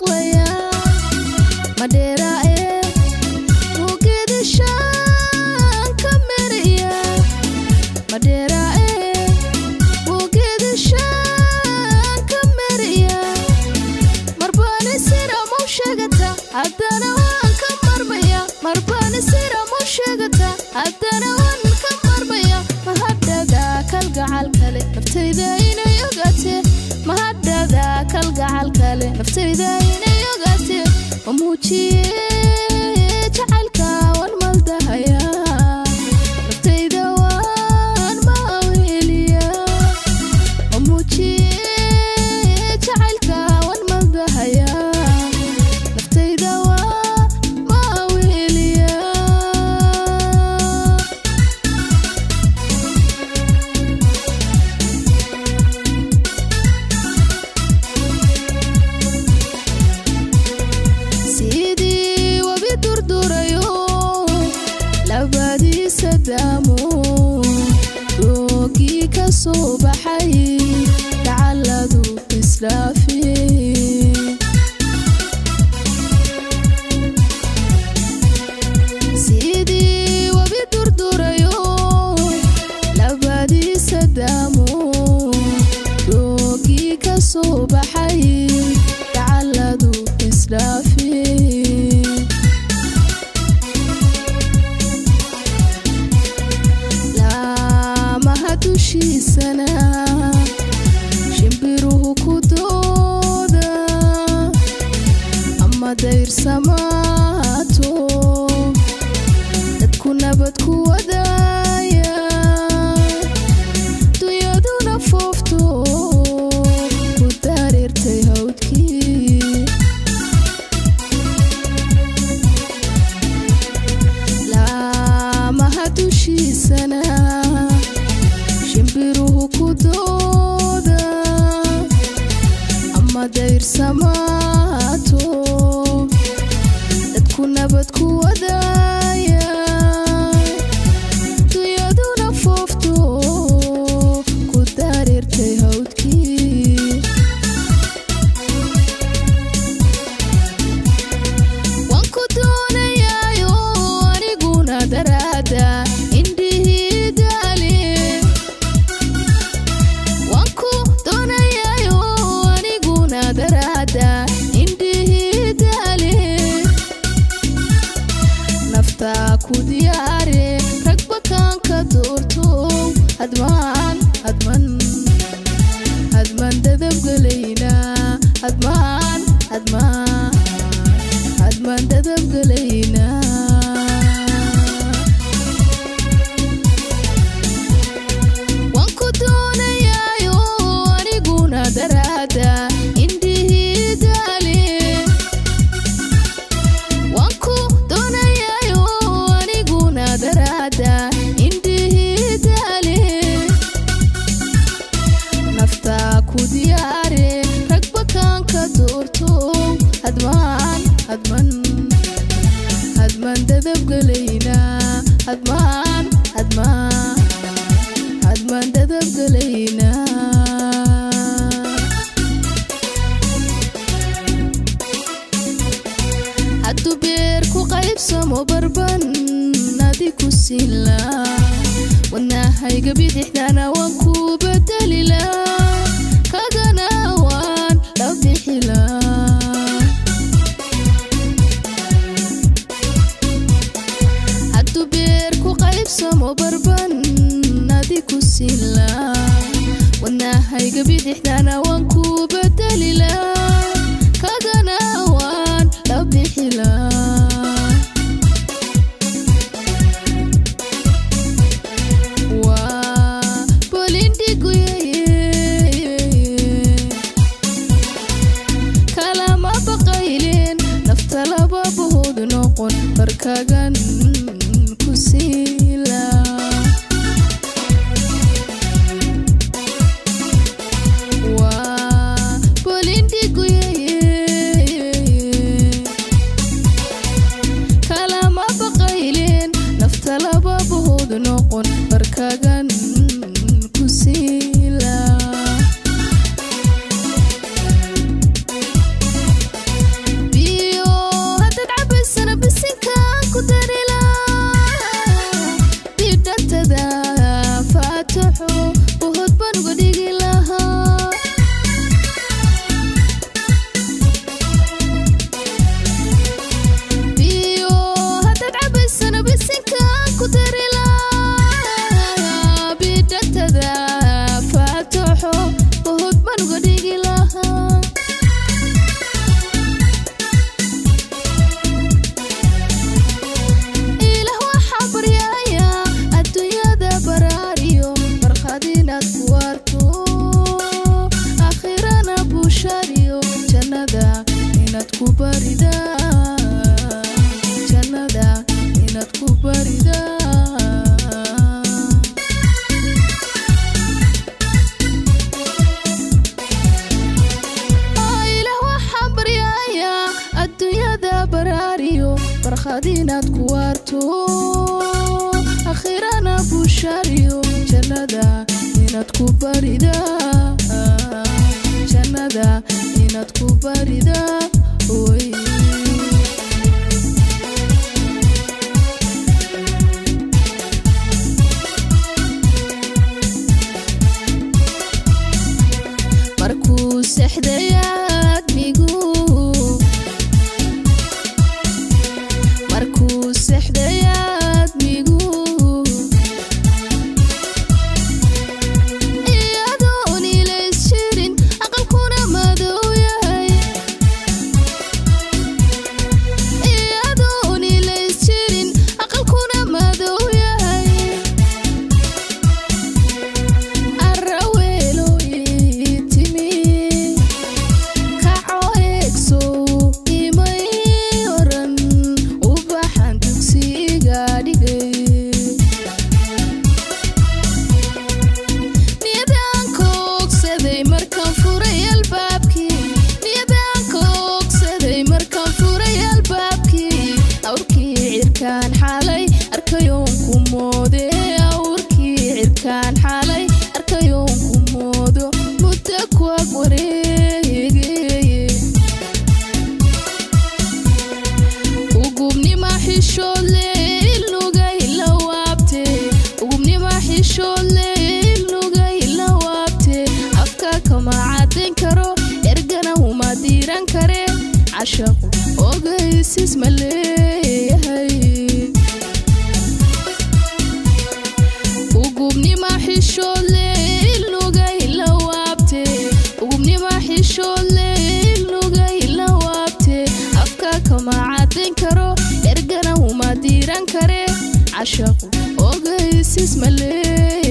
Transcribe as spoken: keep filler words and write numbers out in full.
maqlaya madheera ee muqdishaan ka meriya madheera ee muqdishaan ka meriya marbani sira mo sheegata haddana waan ka marmaya marbani sira mo sheegata haddana waan ka marmaya mahadada kalgacal kale naftayda inay ogaatee mahadada kalgacal kale naftayda inay ogaatee wamuujiye jacaylka waan maldahaya naftayda waan maaweliya wamuujiye jacaylka waan maldahaya naftayda waan maaweliya sidii wabi durdurayo labadii sadaamo roogii ka soo baxay dacaladu islaafiyey sidii wabi durdurayo labadii sadaamo roogii ka soo baxay dacaladu islaafiyey laamaha dushiisana shimbiruhu ku dooda ama dayrsamaato dadku nabad ku wadaaya dunyaduna foofto ku dareertay hawdkii laamaha dushiisana shimbiruhu ku dooda ama dayrsamaato dadku nabad ku wadaaya dunyaduna foofto ku dareertay hawdkii waan ku doonayaayo aniguna daraada indhihii daale waan ku doonayaayo aniguna daraada indhihii daale naftaa ku diyaare ragba kaan ka doorto hadmaan hadman hadman dadabgelayna hadmaan hadmaan hadman dadabgelayna waan ku doonayaayo aniguna daraada indhihii daale waan ku doonayaayo aniguna daraada indhihii daale naftaa ku diyaare ragba kaan ka doorto hadmaan hadman hadman dadabgelayna hadmaan hadmaan hadman dadabgelayna hadduu beer ku qaybsamo barban adi ku siila wadnahayga bidixdana waan ku bedelila kagana waan la bixila hadduu beer ku qaybsamo barban adi ku siila wadnahayga bidixdana waan ku bedelila kagana waan la bixila waa bolindhiguyaye kalama baqaylin nafta laba bahood noqon barkagan ku siila waa bolindhiguyaye kalama baqaylin nafta laba bahood noqon barkagan ku siila خدينات كوارتو أخيرانا بوشاريو جندا إنات كوباريدا جندا إنات كوباريدا وي مركوز إحديات ميقو مركوز إحديات ميقو إيادوني ليس شيرين أقل كونا مدوياي إيادوني ليس شيرين أقل كونا مدوياي الرويلو يتمي كعو إكسو إيمي ورن وبحان تكسي قادي نيدان كوك سيدي مركان فوري البابكي نيدان كوك سيدي مركان فوري البابكي أوركي عركان حالي أركيون كومودي أوركي عركان حالي أركيون كومودو متكوى وريقي وقومني ما حشولي اللوغي لوابتي وقومني ما حشولي اللوغي لوابتي أفكاك ما عادين كرو إرقنا وما ديران كري عشاقو وقايس اسم اللي وقومني ما حشولي اللوغي لوابتي وقومني ما حشولي اللوغي لوابتي أفكاك ما عادين كرو إرقنا وما ديران كري عشاقو وقايس اسم اللي